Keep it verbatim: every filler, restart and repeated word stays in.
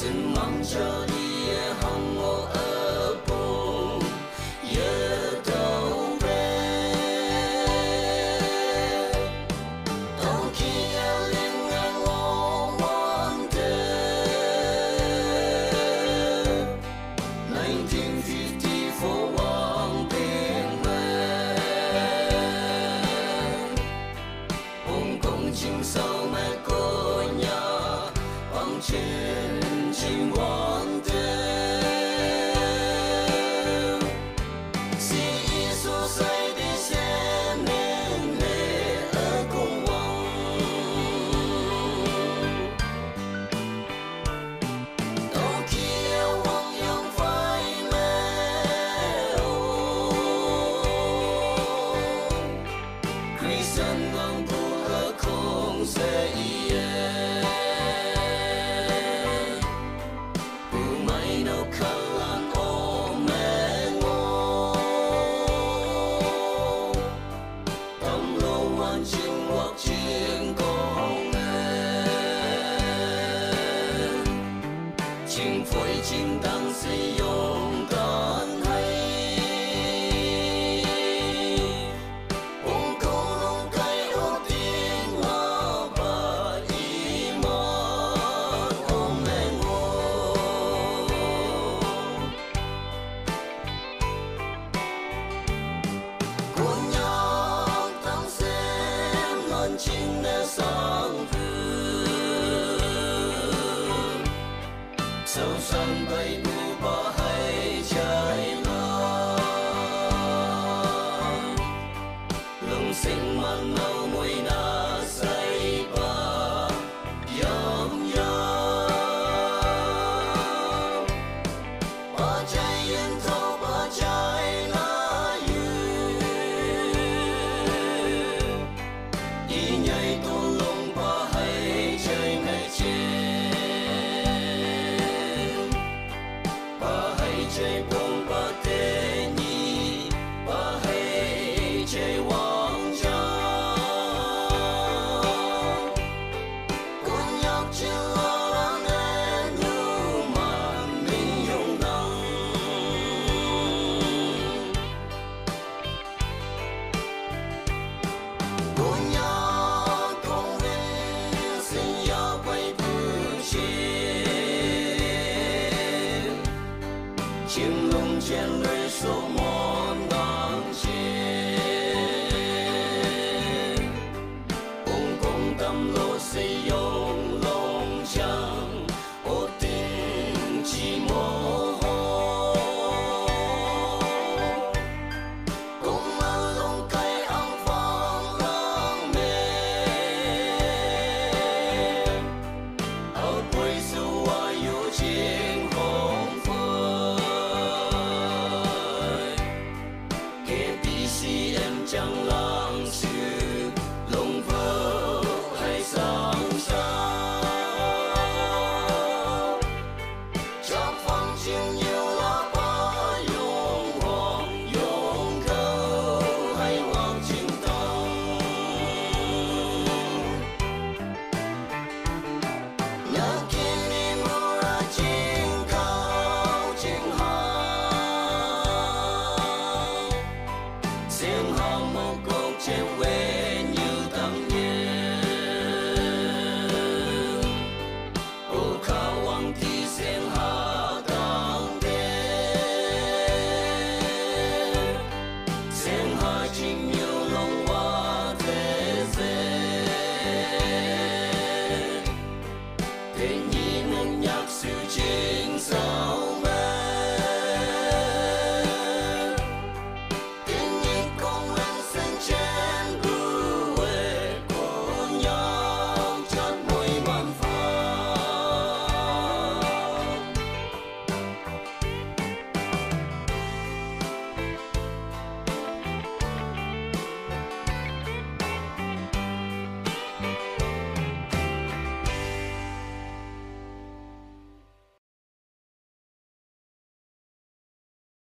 xin mong cho đi hồng ngô ở bùng nhớ đâu về don't kia lên ngang ngô wonder nineteen fifty-four Quang Bình Hồng Kông chim sâu mẹ cô nhà bằng trên chim hoàng đêm si số say đi xem nên lệ ở cùng hoàng đâu kia hoàng yang phải leo Christian ngang bu ở không sẽ chiến công chính phối chính đang sử dụng con hay ông câu long cây ô tiếng hoa và ý mơ ôm mẹ ngô của nhau tăng xem ngọn chim đã sáng vương sâu sân bay bu bỏ hay trái lan lùng sinh man nâu mùi na say ba yum yum ba trái yên thâu ba trái lá yu ý nhảy tô lông ba hay trời mẹ trên ba hay trời buông ba tê nhi ba hay trời hoàng trang con nhóc chưa lo nên như mà mình dùng nắng con nhóc con lên xin nhau quay bưu chim chim lông trên